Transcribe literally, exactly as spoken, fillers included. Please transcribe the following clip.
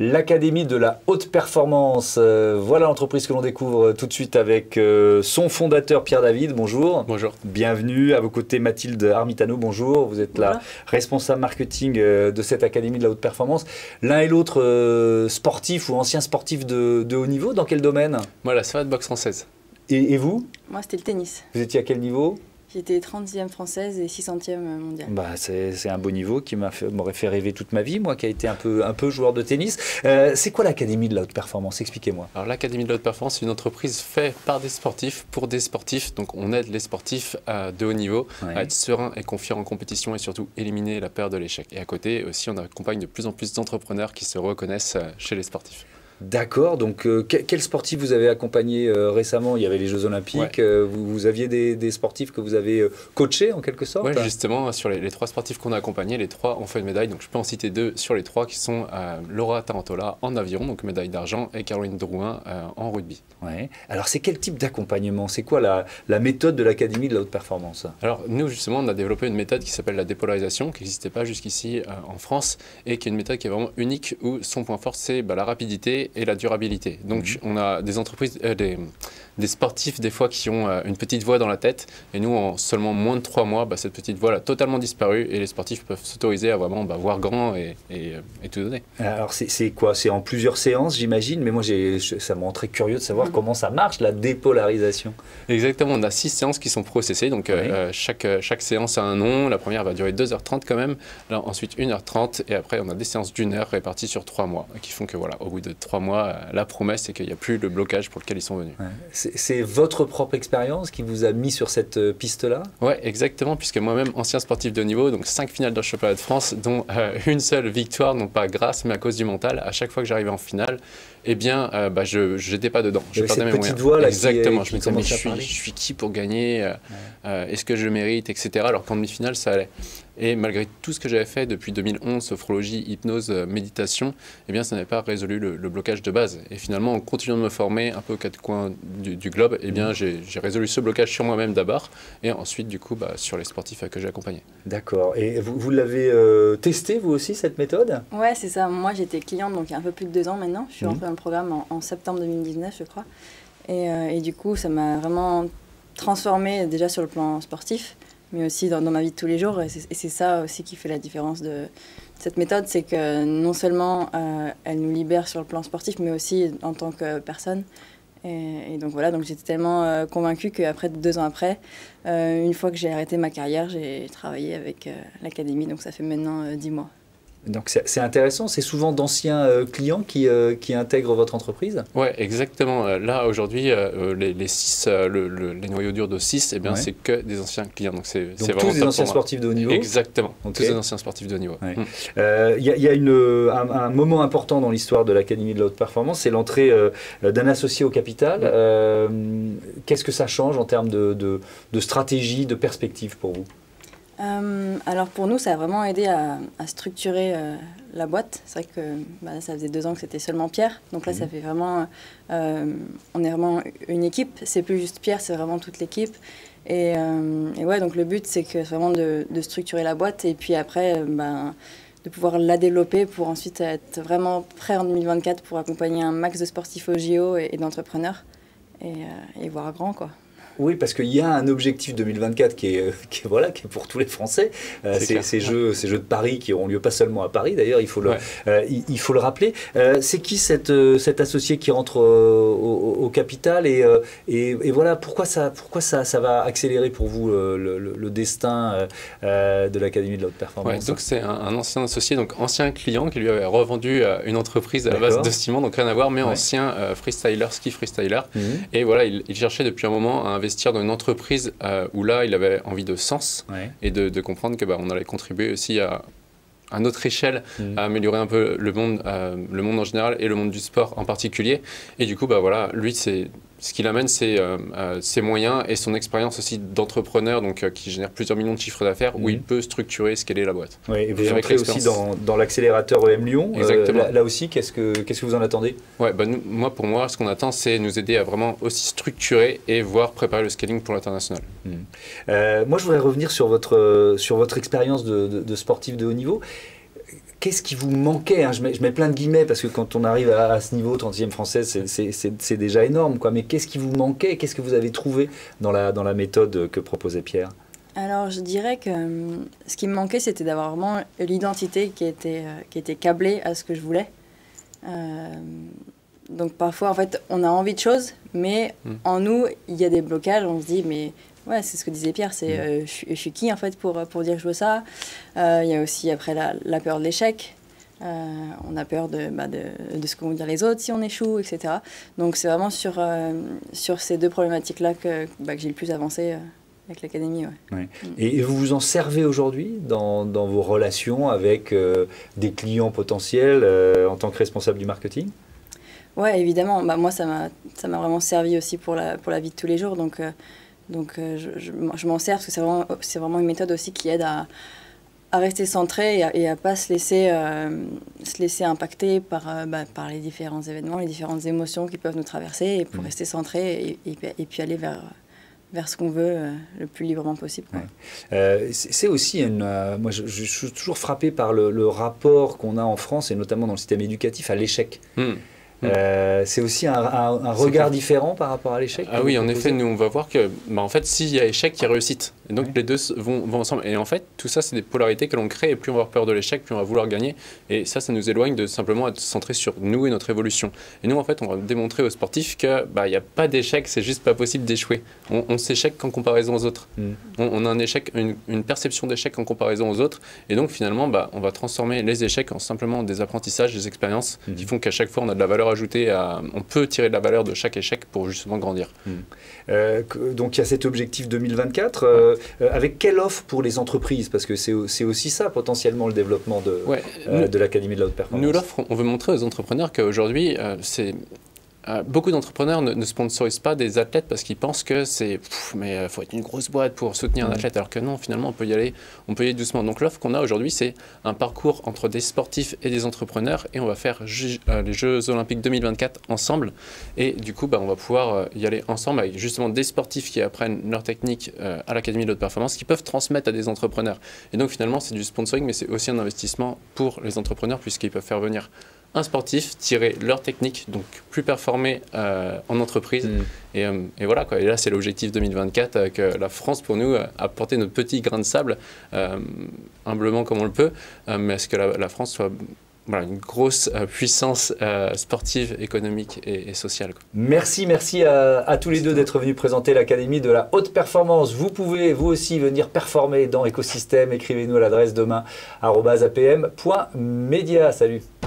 L'Académie de la haute performance, euh, voilà l'entreprise que l'on découvre tout de suite avec euh, son fondateur Pierre David. Bonjour. Bonjour. Bienvenue. À vos côtés Mathilde Armitano. Bonjour. Vous êtes Bonjour. la responsable marketing euh, de cette Académie de la haute performance. L'un et l'autre euh, sportifs ou anciens sportifs de, de haut niveau. Dans quel domaine? Moi, la savate boxe française. Et, et vous? Moi, c'était le tennis. Vous étiez à quel niveau? J'étais trentième française et six centième mondiale. Bah, c'est un beau niveau qui m'aurait fait, fait rêver toute ma vie, moi qui ai été un peu, un peu joueur de tennis. Euh, c'est quoi l'Académie de la haute performance? Expliquez-moi. Alors l'Académie de la haute performance, c'est une entreprise faite par des sportifs, pour des sportifs. Donc on aide les sportifs à, de haut niveau Ouais. à être sereins et confiants en compétition et surtout éliminer la peur de l'échec. Et à côté aussi, on accompagne de plus en plus d'entrepreneurs qui se reconnaissent chez les sportifs. D'accord, donc euh, quel, quel sportif vous avez accompagné euh, récemment? Il y avait les Jeux Olympiques, Ouais. euh, vous, vous aviez des, des sportifs que vous avez euh, coachés en quelque sorte? Oui, justement, sur les, les trois sportifs qu'on a accompagnés, les trois ont fait une médaille. Donc je peux en citer deux sur les trois qui sont euh, Laura Tarantola en aviron, donc médaille d'argent, et Caroline Drouin euh, en rugby. Ouais. Alors c'est quel type d'accompagnement? C'est quoi la, la méthode de l'Académie de la haute performance? Alors nous justement on a développé une méthode qui s'appelle la dépolarisation qui n'existait pas jusqu'ici euh, en France et qui est une méthode qui est vraiment unique où son point fort c'est bah, la rapidité et la durabilité. Donc mmh. on a des entreprises, euh, des, des sportifs des fois qui ont euh, une petite voix dans la tête et nous en seulement moins de trois mois bah, cette petite voix a totalement disparu et les sportifs peuvent s'autoriser à vraiment bah, voir grand et, et, et tout donner. Alors c'est quoi? C'est en plusieurs séances j'imagine, mais moi ça me rend très curieux de savoir mmh. comment ça marche la dépolarisation. Exactement, on a six séances qui sont processées, donc oui. euh, chaque, chaque séance a un nom. La première va durer deux heures trente quand même, là, ensuite une heure trente et après on a des séances d'une heure réparties sur trois mois qui font que voilà, au bout de trois mois, la promesse c'est qu'il n'y a plus le blocage pour lequel ils sont venus. Ouais. C'est votre propre expérience qui vous a mis sur cette piste-là? Oui, exactement, puisque moi-même, ancien sportif de haut niveau, donc cinq finales de championnat de France, dont euh, une seule victoire, non pas grâce, mais à cause du mental. À chaque fois que j'arrivais en finale, eh bien, euh, bah, je n'étais pas dedans. Je perdais mes moyens. Voix, là, exactement, qui, je me disais, mais je suis, je suis qui pour gagner? euh, ouais. euh, Est-ce que je mérite, et cetera. Alors qu'en demi-finale, ça allait. Et malgré tout ce que j'avais fait depuis deux mille onze, sophrologie, hypnose, méditation, eh bien, ça n'avait pas résolu le, le blocage de base. Et finalement, en continuant de me former un peu aux quatre coins du, du globe, eh bien, j'ai résolu ce blocage sur moi-même d'abord, et ensuite, du coup, bah, sur les sportifs que j'ai accompagnés. D'accord. Et vous, vous l'avez euh, testé, vous aussi, cette méthode? Ouais, c'est ça. Moi, j'étais cliente, donc il y a un peu plus de deux ans maintenant. Je suis rentrée mmh. dans le programme en, en septembre deux mille dix-neuf, je crois. Et, euh, et du coup, ça m'a vraiment transformée déjà sur le plan sportif, mais aussi dans, dans ma vie de tous les jours. Et c'est ça aussi qui fait la différence de cette méthode, c'est que non seulement euh, elle nous libère sur le plan sportif, mais aussi en tant que personne. Et, et donc voilà, donc j'étais tellement euh, convaincue qu'après, deux ans après, euh, une fois que j'ai arrêté ma carrière, j'ai travaillé avec euh, l'Académie, donc ça fait maintenant euh, dix mois. Donc c'est intéressant, c'est souvent d'anciens euh, clients qui, euh, qui intègrent votre entreprise? Oui, exactement. Là, aujourd'hui, euh, les, les, six, euh, le, le, les noyaux durs de six, eh bien, ouais. c'est que des anciens clients. Donc, c'est vraiment tous des anciens sportifs de haut niveau? Exactement, okay. tous des anciens sportifs de haut niveau. Il ouais. mmh. euh, y a, y a une, un, un moment important dans l'histoire de l'Académie de la haute performance, c'est l'entrée euh, d'un associé au capital. Mmh. Euh, Qu'est-ce que ça change en termes de, de, de stratégie, de perspective pour vous? Euh, alors pour nous, ça a vraiment aidé à, à structurer euh, la boîte. C'est vrai que bah, ça faisait deux ans que c'était seulement Pierre. Donc là, mmh. ça fait vraiment... Euh, on est vraiment une équipe. C'est plus juste Pierre, c'est vraiment toute l'équipe. Et, euh, et ouais, donc le but, c'est que vraiment de, de structurer la boîte et puis après, euh, bah, de pouvoir la développer pour ensuite être vraiment prêt en deux mille vingt-quatre pour accompagner un max de sportifs au J O et, et d'entrepreneurs et, euh, et voir grand, quoi. Oui, parce qu'il y a un objectif deux mille vingt-quatre qui est, qui est, voilà, qui est pour tous les Français. Euh, ces, ces, jeux, ces Jeux de Paris qui auront lieu pas seulement à Paris, d'ailleurs, il, ouais. euh, il, il faut le rappeler. Euh, c'est qui cette, euh, cet associé qui rentre euh, au, au capital et, euh, et, et voilà, pourquoi, ça, pourquoi ça, ça va accélérer pour vous euh, le, le, le destin euh, de l'Académie de la haute performance? Ouais, donc c'est un, un ancien associé, donc ancien client qui lui avait revendu euh, une entreprise à la base de ciment, donc rien à voir, mais ouais. ancien euh, freestyler, ski freestyler. Mmh. Et voilà, il, il cherchait depuis un moment à investir dans une entreprise euh, où là, il avait envie de sens ouais. et de, de comprendre que bah, on allait contribuer aussi à, à notre échelle mmh. à améliorer un peu le monde, euh, le monde en général et le monde du sport en particulier. Et du coup, bah, voilà, lui, c'est ce qu'il amène, c'est euh, euh, ses moyens et son expérience aussi d'entrepreneur, donc euh, qui génère plusieurs millions de chiffres d'affaires, mmh. où il peut structurer, scaler la boîte. Oui, et vous entrez aussi dans, dans l'accélérateur E M Lyon. Exactement. Euh, là, là aussi, qu'est-ce que qu'est-ce que vous en attendez? Ouais, bah, nous, moi, pour moi, ce qu'on attend, c'est nous aider à vraiment aussi structurer et voir préparer le scaling pour l'international. Mmh. Euh, moi, je voudrais revenir sur votre, sur votre expérience de, de, de sportif de haut niveau. qu'est-ce qui vous manquait, hein, je, mets, je mets plein de guillemets parce que quand on arrive à, à ce niveau, trentième française, c'est déjà énorme, quoi. Mais qu'est-ce qui vous manquait? Qu'est-ce que vous avez trouvé dans la, dans la méthode que proposait Pierre? Alors, je dirais que euh, ce qui me manquait, c'était d'avoir vraiment l'identité qui était, euh, qui était câblée à ce que je voulais. Euh, donc, parfois, en fait, on a envie de choses, mais mmh. en nous, il y a des blocages. On se dit, mais ouais, c'est ce que disait Pierre, c'est mmh. euh, je, je suis qui, en fait, pour, pour dire que je veux ça. Euh, il y a aussi, après, la, la peur de l'échec. Euh, on a peur de, bah, de, de ce que vont dire les autres si on échoue, et cetera. Donc, c'est vraiment sur, euh, sur ces deux problématiques-là que, bah, que j'ai le plus avancé. Euh, Avec l'académie, ouais. Ouais. Et, et vous vous en servez aujourd'hui dans, dans vos relations avec euh, des clients potentiels euh, en tant que responsable du marketing? Ouais, évidemment. Bah, moi, ça m'a ça m'a vraiment servi aussi pour la, pour la vie de tous les jours. Donc, euh, donc euh, je, je, je m'en sers parce que c'est vraiment, c'est vraiment une méthode aussi qui aide à, à rester centré et à, et à pas se laisser, euh, se laisser impacter par, euh, bah, par les différents événements, les différentes émotions qui peuvent nous traverser et pour mmh. rester centré et, et, et puis aller vers... vers ce qu'on veut euh, le plus librement possible. Ouais. Euh, c'est aussi une... Euh, moi, je, je suis toujours frappé par le, le rapport qu'on a en France, et notamment dans le système éducatif, à l'échec. Mmh. Euh, c'est aussi un, un, un regard différent par rapport à l'échec. Ah oui, en effet, nous on va voir que, bah, en fait, s'il y a échec, il y a réussite. Et donc ouais. les deux vont, vont ensemble. Et en fait, tout ça, c'est des polarités que l'on crée. Et plus on va avoir peur de l'échec, plus on va vouloir gagner. Et ça, ça nous éloigne de simplement être centré sur nous et notre évolution. Et nous, en fait, on va démontrer aux sportifs que bah, y a pas d'échec, c'est juste pas possible d'échouer. On, on s'échec en comparaison aux autres. Mm. On, on a un échec, une, une perception d'échec en comparaison aux autres. Et donc finalement, bah, on va transformer les échecs en simplement des apprentissages, des expériences mm. qui font qu'à chaque fois, on a de la valeur ajoutée à on peut tirer de la valeur de chaque échec pour justement grandir. Mmh. Euh, donc il y a cet objectif deux mille vingt-quatre. Euh, ouais. Avec quelle offre pour les entreprises? Parce que c'est aussi ça potentiellement le développement de, ouais. euh, de l'Académie de la haute performance. Nous, l'offre, on veut montrer aux entrepreneurs qu'aujourd'hui, euh, c'est... Euh, beaucoup d'entrepreneurs ne, ne sponsorisent pas des athlètes parce qu'ils pensent que c'est mais il euh, faut être une grosse boîte pour soutenir un mmh. athlète, alors que non, finalement on peut y aller, on peut y aller doucement. Donc l'offre qu'on a aujourd'hui, c'est un parcours entre des sportifs et des entrepreneurs, et on va faire euh, les Jeux Olympiques deux mille vingt-quatre ensemble, et du coup bah, on va pouvoir euh, y aller ensemble avec justement des sportifs qui apprennent leur technique euh, à l'Académie de haute performance, qui peuvent transmettre à des entrepreneurs. Et donc finalement c'est du sponsoring, mais c'est aussi un investissement pour les entrepreneurs, puisqu'ils peuvent faire venir un sportif, tirer leur technique, donc plus performer euh, en entreprise. Mmh. Et, euh, et voilà, quoi. Et là, c'est l'objectif deux mille vingt-quatre, euh, que la France, pour nous, euh, a porté notre petit grain de sable, euh, humblement comme on le peut, euh, mais à ce que la, la France soit voilà, une grosse euh, puissance euh, sportive, économique et, et sociale, quoi. Merci, merci à, à tous les deux d'être venus présenter l'Académie de la haute performance. Vous pouvez, vous aussi, venir performer dans l'écosystème. Écrivez-nous à l'adresse demain arobase a p m point media. Salut.